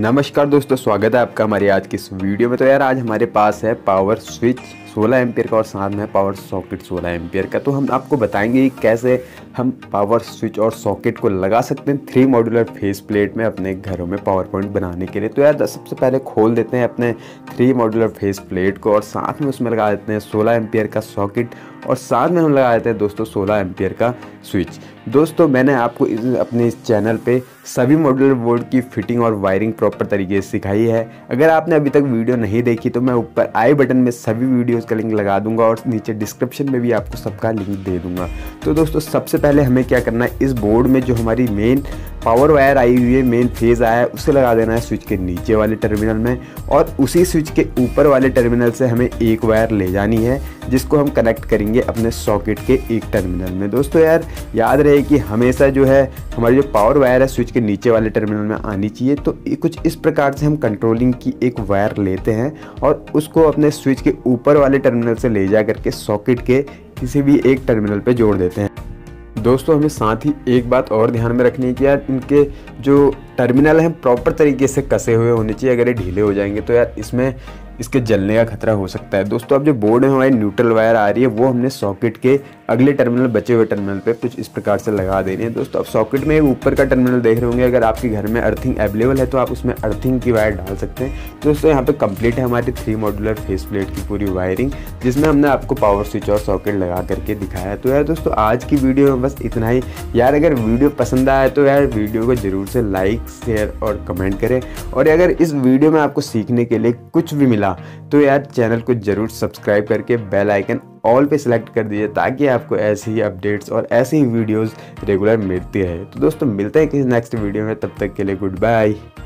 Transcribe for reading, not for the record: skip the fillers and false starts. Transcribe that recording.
नमस्कार दोस्तों, स्वागत है आपका हमारी आज की इस वीडियो में। तो यार आज हमारे पास है पावर स्विच 16 एम्पियर का और साथ में पावर सॉकेट 16 एम्पियर का। तो हम आपको बताएंगे कि कैसे हम पावर स्विच और सॉकेट को लगा सकते हैं 3 मॉड्यूलर फेस प्लेट में अपने घरों में पावर पॉइंट बनाने के लिए। तो यार सबसे पहले खोल देते हैं अपने 3 मॉड्यूलर फेस प्लेट को और साथ में उसमें लगा देते हैं 16 एम्पियर का सॉकेट और साथ में हम लगा देते हैं दोस्तों 16 एम्पियर का स्विच। दोस्तों मैंने आपको अपने इस चैनल पे सभी मॉड्यूलर बोर्ड की फिटिंग और वायरिंग प्रॉपर तरीके से सिखाई है। अगर आपने अभी तक वीडियो नहीं देखी तो मैं ऊपर आई बटन में सभी वीडियोस का लिंक लगा दूंगा और नीचे डिस्क्रिप्शन में भी आपको सबका लिंक दे दूंगा। तो दोस्तों सबसे पहले हमें क्या करना है, इस बोर्ड में जो हमारी मेन पावर वायर आई हुई है, मेन फेज आया है, उसे लगा देना है स्विच के नीचे वाले टर्मिनल में और उसी स्विच के ऊपर वाले टर्मिनल से हमें एक वायर ले जानी है जिसको हम कनेक्ट करेंगे अपने सॉकेट के एक टर्मिनल में। दोस्तों यार याद रहे कि हमेशा जो है हमारी जो पावर वायर है स्विच के नीचे वाले टर्मिनल में आनी चाहिए। तो कुछ इस प्रकार से हम कंट्रोलिंग की एक वायर लेते हैं और उसको अपने स्विच के ऊपर वाले टर्मिनल से ले जा करके सॉकेट के किसी भी एक टर्मिनल पे जोड़ देते हैं। दोस्तों हमें साथ ही एक बात और ध्यान में रखनी है कि यार इनके जो टर्मिनल हैं प्रॉपर तरीके से कसे हुए होने चाहिए। अगर ये ढीले हो जाएंगे तो यार इसमें इसके जलने का खतरा हो सकता है। दोस्तों अब जो बोर्ड में हमारी न्यूट्रल वायर आ रही है वो हमने सॉकेट के अगले टर्मिनल बचे हुए टर्मिनल पे कुछ इस प्रकार से लगा देनी है। दोस्तों अब सॉकेट में एक ऊपर का टर्मिनल देख रहे होंगे, अगर आपके घर में अर्थिंग अवेलेबल है तो आप उसमें अर्थिंग की वायर डाल सकते हैं। दोस्तों यहाँ पे कंप्लीट है हमारी 3 मॉड्यूलर फेस प्लेट की पूरी वायरिंग, जिसमें हमने आपको पावर स्विच और सॉकेट लगा करके दिखाया है। तो यार दोस्तों आज की वीडियो में बस इतना ही। यार अगर वीडियो पसंद आया तो यार वीडियो को जरूर से लाइक शेयर और कमेंट करें और अगर इस वीडियो में आपको सीखने के लिए कुछ भी मिला तो यार चैनल को जरूर सब्सक्राइब करके बेल आइकन ऑल पे सिलेक्ट कर दीजिए ताकि आपको ऐसे ही अपडेट्स और ऐसी ही वीडियोस रेगुलर मिलती रहे। तो दोस्तों मिलते हैं किसी नेक्स्ट वीडियो में, तब तक के लिए गुड बाय।